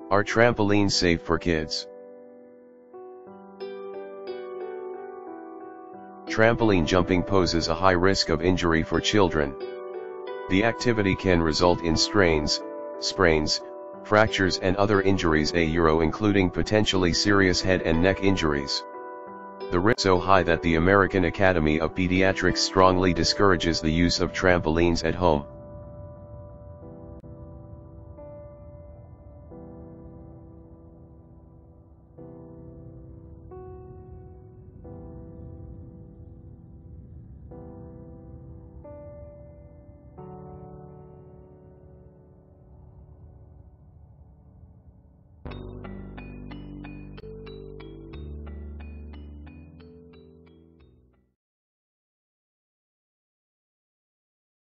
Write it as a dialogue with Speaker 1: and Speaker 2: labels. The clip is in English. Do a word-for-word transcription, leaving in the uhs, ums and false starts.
Speaker 1: Are trampolines safe for kids? Trampoline jumping poses a high risk of injury for children. The activity can result in strains, sprains, fractures and other injuries including potentially serious head and neck injuries. The risk is so high that the American Academy of Pediatrics strongly discourages the use of trampolines at home.